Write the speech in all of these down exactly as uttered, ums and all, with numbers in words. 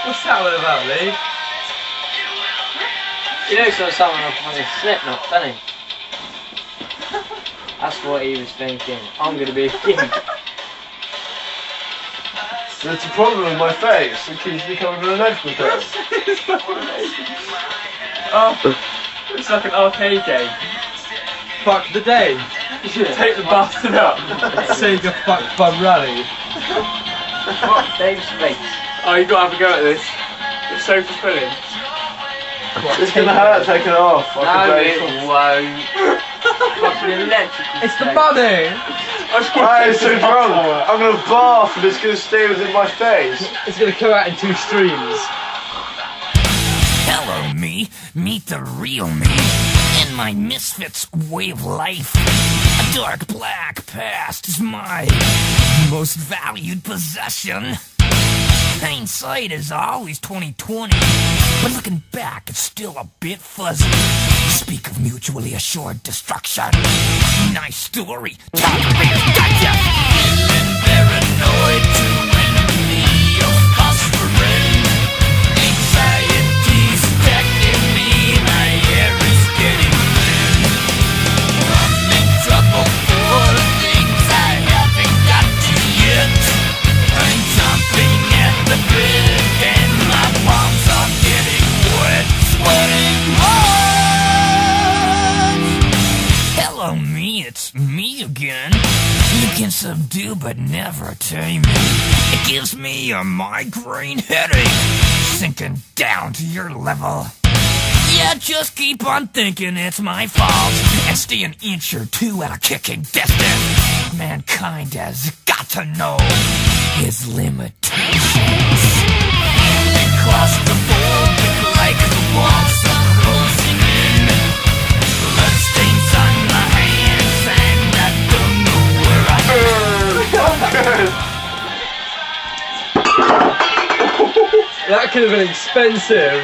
What's that all about, Lee? He knows there's someone up on his slip knot, doesn't he? That's what he was thinking. I'm going to be a king. There's a problem with my face. It keeps me coming with an edge with it. Oh, it's like an arcade game. Fuck the day. Take the bastard up. Sega fuck bum rally. What? Dave's face. Oh, you gotta have a go at this. It's so fulfilling. What, it's gonna hurt taking it off. I No, can it won't. Fucking electrical. It's the money! Alright, it's too drunk. I'm gonna barf and it's gonna stay within my face. It's gonna come out in two streams. Hello, me. Meet the real me. In my misfits way of life. A dark black past is my most valued possession. Hindsight is always twenty twenty, but looking back, it's still a bit fuzzy. Speak of mutually assured destruction. Nice story. Talk gotcha. Feeling paranoid to enemy of phosphorin. Anxiety's affecting me. My hair is getting thin. I'm in trouble for things I haven't got to yet. I'm jumping at the bit and my palms are getting wet. Sweating hard. Hello, me, it's me again. You can subdue but never tame me. It gives me a migraine headache, sinking down to your level. Yeah, just keep on thinking it's my fault and stay an inch or two at a kicking distance. Mankind has got to know his limitations. Feeling claustrophobic like the walls are closing in. Bloodstains on my hands and I don't know where I am. That could have been expensive.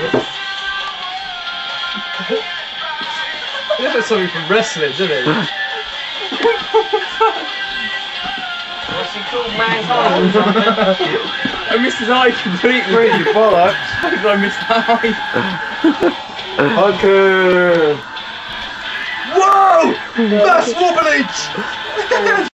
It looks like something from wrestling, doesn't it? What's he called? Mankind or something? I missed his eye completely. Pretty bollocks. How did I miss that eye? Okay. Whoa! That's wobbly!